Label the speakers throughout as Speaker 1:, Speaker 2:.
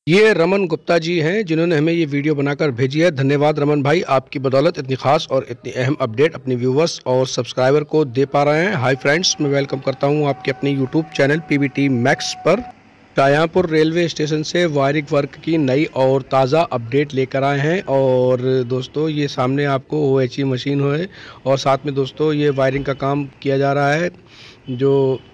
Speaker 1: ये रमन गुप्ता जी हैं जिन्होंने हमें ये वीडियो बनाकर भेजी है। धन्यवाद रमन भाई, आपकी बदौलत इतनी खास और इतनी अहम अपडेट अपने व्यूवर्स और सब्सक्राइबर को दे पा रहे हैं। हाय फ्रेंड्स, मैं वेलकम करता हूं आपके अपने यूट्यूब चैनल पीबीटी मैक्स पर। शाहजहांपुर रेलवे स्टेशन से वायरिंग वर्क की नई और ताज़ा अपडेट लेकर आए हैं। और दोस्तों, ये सामने आपको OHE मशीन है और साथ में दोस्तों ये वायरिंग का काम किया जा रहा है। जो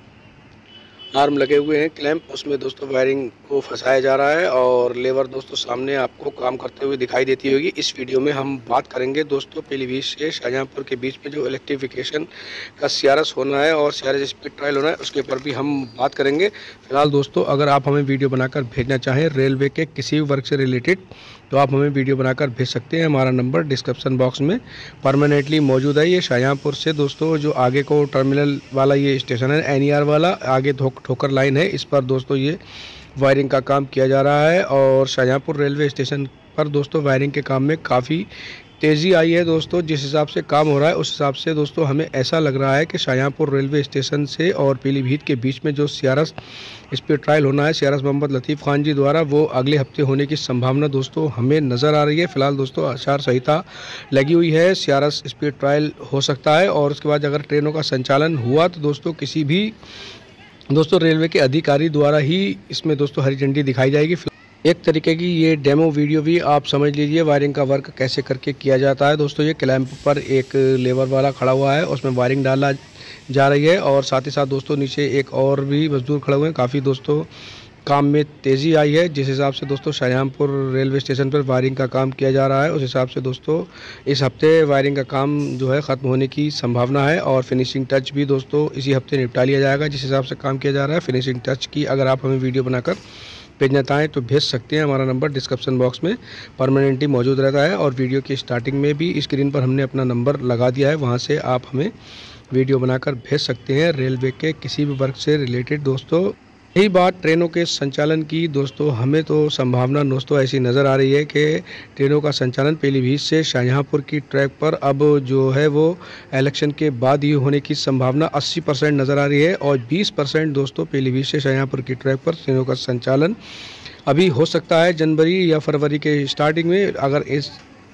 Speaker 1: आर्म लगे हुए हैं क्लैंप, उसमें दोस्तों वायरिंग को फंसाया जा रहा है और लेबर दोस्तों सामने आपको काम करते हुए दिखाई देती होगी। इस वीडियो में हम बात करेंगे दोस्तों पीलीभीत से शाहजहांपुर के बीच में जो इलेक्ट्रिफिकेशन का CRS होना है और CRS स्पीड ट्रायल होना है, उसके ऊपर भी हम बात करेंगे। फिलहाल दोस्तों, अगर आप हमें वीडियो बनाकर भेजना चाहें रेलवे के किसी भी वर्क से रिलेटेड, तो आप हमें वीडियो बनाकर भेज सकते हैं। हमारा नंबर डिस्क्रिप्शन बॉक्स में परमानेंटली मौजूद है। ये शाहजहांपुर से दोस्तों जो आगे को टर्मिनल वाला ये स्टेशन है, NER वाला, आगे ठोकर लाइन है, इस पर दोस्तों ये वायरिंग का काम किया जा रहा है। और शाहजहांपुर रेलवे स्टेशन पर दोस्तों वायरिंग के काम में काफ़ी तेज़ी आई है दोस्तों। जिस हिसाब से काम हो रहा है उस हिसाब से दोस्तों हमें ऐसा लग रहा है कि शाहजहांपुर रेलवे स्टेशन से और पीलीभीत के बीच में जो CRS स्पीड ट्रायल होना है CRS मोहम्मद लतीफ़ खान जी द्वारा, वो अगले हफ्ते होने की संभावना दोस्तों हमें नज़र आ रही है। फिलहाल दोस्तों आचार संहिता लगी हुई है, CRS स्पीड ट्रायल हो सकता है और उसके बाद अगर ट्रेनों का संचालन हुआ तो दोस्तों किसी भी दोस्तों रेलवे के अधिकारी द्वारा ही इसमें दोस्तों हरी झंडी दिखाई जाएगी। एक तरीके की ये डेमो वीडियो भी आप समझ लीजिए वायरिंग का वर्क कैसे करके किया जाता है। दोस्तों ये क्लैंप पर एक लेबर वाला खड़ा हुआ है, उसमें वायरिंग डाला जा रही है और साथ ही साथ दोस्तों नीचे एक और भी मजदूर खड़े हुए हैं। काफ़ी दोस्तों काम में तेज़ी आई है। जिस हिसाब से दोस्तों शाहजहांपुर रेलवे स्टेशन पर वायरिंग का काम किया जा रहा है, उस हिसाब से दोस्तों इस हफ्ते वायरिंग का काम जो है ख़त्म होने की संभावना है और फिनिशिंग टच भी दोस्तों इसी हफ्ते निपटा लिया जाएगा। जिस हिसाब से काम किया जा रहा है, फिनिशिंग टच की अगर आप हमें वीडियो बनाकर भेजना चाहें तो भेज सकते हैं। हमारा नंबर डिस्क्रिप्शन बॉक्स में परमानेंटली मौजूद रहता है और वीडियो की स्टार्टिंग में भी स्क्रीन पर हमने अपना नंबर लगा दिया है, वहाँ से आप हमें वीडियो बनाकर भेज सकते हैं रेलवे के किसी भी वर्क से रिलेटेड। दोस्तों यही बात ट्रेनों के संचालन की दोस्तों हमें तो संभावना दोस्तों ऐसी नज़र आ रही है कि ट्रेनों का संचालन पीलीभीत से शाहजहांपुर की ट्रैक पर अब जो है वो इलेक्शन के बाद ही होने की संभावना 80% नज़र आ रही है और 20% दोस्तों पीलीभीत से शाहजहांपुर की ट्रैक पर ट्रेनों का संचालन अभी हो सकता है जनवरी या फरवरी के स्टार्टिंग में। अगर इस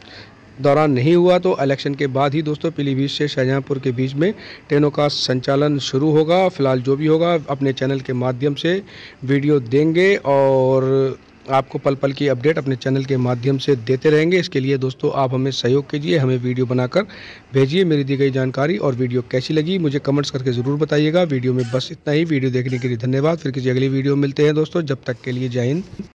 Speaker 1: दौरान नहीं हुआ तो इलेक्शन के बाद ही दोस्तों पीलीभीत से शाहजहांपुर के बीच में ट्रेनों का संचालन शुरू होगा। फिलहाल जो भी होगा अपने चैनल के माध्यम से वीडियो देंगे और आपको पल पल की अपडेट अपने चैनल के माध्यम से देते रहेंगे। इसके लिए दोस्तों आप हमें सहयोग कीजिए, हमें वीडियो बनाकर भेजिए। मेरी दी गई जानकारी और वीडियो कैसी लगी मुझे कमेंट्स करके ज़रूर बताइएगा। वीडियो में बस इतना ही। वीडियो देखने के लिए धन्यवाद। फिर किसी अगली वीडियो में मिलते हैं दोस्तों, जब तक के लिए जय हिंद।